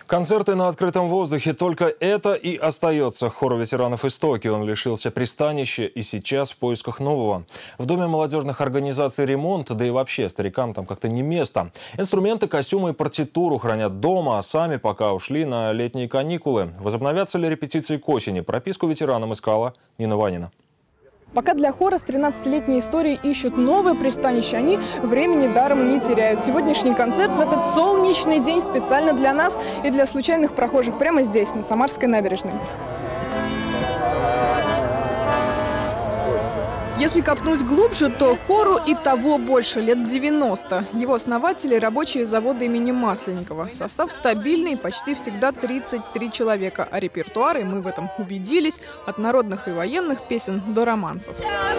Концерты на открытом воздухе – только это и остается хору ветеранов «Истоки». Он лишился пристанища и сейчас в поисках нового. В Доме молодежных организаций ремонт, да и вообще старикам там как-то не место. Инструменты, костюмы и партитуру хранят дома, а сами пока ушли на летние каникулы. Возобновятся ли репетиции к осени? Прописку ветеранам искала Нина Ванина. Пока для хора с 13-летней историей ищут новое пристанище, они времени даром не теряют. Сегодняшний концерт в этот солнечный день специально для нас и для случайных прохожих прямо здесь, на Самарской набережной. Если копнуть глубже, то хору и того больше, лет 90. Его основатели – рабочие завода имени Масленникова. Состав стабильный, почти всегда 33 человека. А репертуар, и мы в этом убедились, от народных и военных песен до романсов.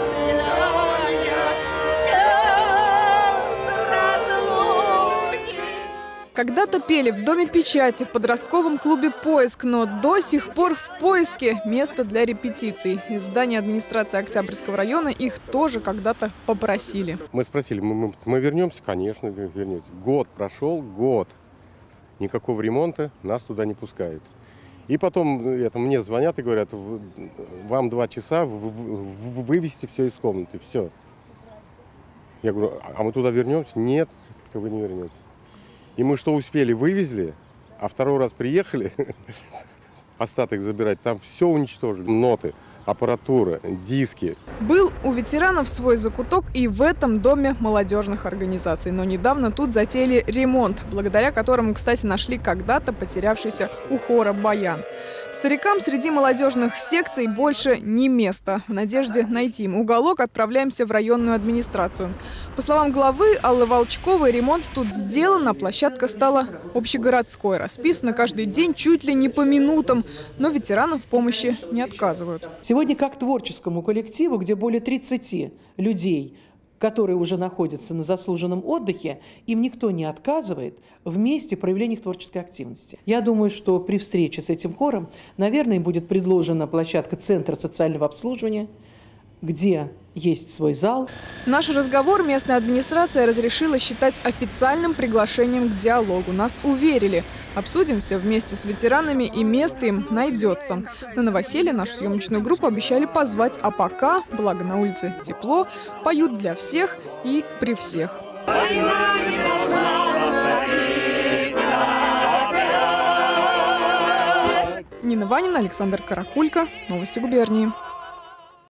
Когда-то пели в Доме печати, в подростковом клубе «Поиск», но до сих пор в поиске место для репетиций. Из здания администрации Октябрьского района их тоже когда-то попросили. Мы спросили, мы вернемся? Конечно, вернемся. Год прошел, год. Никакого ремонта, нас туда не пускают. И потом мне звонят и говорят, вам 2 часа вывести все из комнаты, все. Я говорю, а мы туда вернемся? Нет, вы не вернетесь. И мы что успели, вывезли, а второй раз приехали остаток забирать, там все уничтожили. Ноты, аппаратура, диски. Был у ветеранов свой закуток и в этом Доме молодежных организаций. Но недавно тут затеяли ремонт, благодаря которому, кстати, нашли когда-то потерявшийся у хора баян. Старикам среди молодежных секций больше не место. В надежде найти им уголок отправляемся в районную администрацию. По словам главы Аллы Волчковой, ремонт тут сделан, а площадка стала общегородской. Расписана каждый день чуть ли не по минутам, но ветеранам в помощи не отказывают. Сегодня как творческому коллективу, где более 30 людей, которые уже находятся на заслуженном отдыхе, им никто не отказывает в месте проявления их творческой активности. Я думаю, что при встрече с этим хором, наверное, будет предложена площадка Центра социального обслуживания, где есть свой зал. Наш разговор местная администрация разрешила считать официальным приглашением к диалогу. Нас уверили. Обсудим все вместе с ветеранами, и место им найдется. На новоселье нашу съемочную группу обещали позвать, а пока, благо на улице тепло, поют для всех и при всех. Нина Ванина, Александр Каракулько. Новости губернии.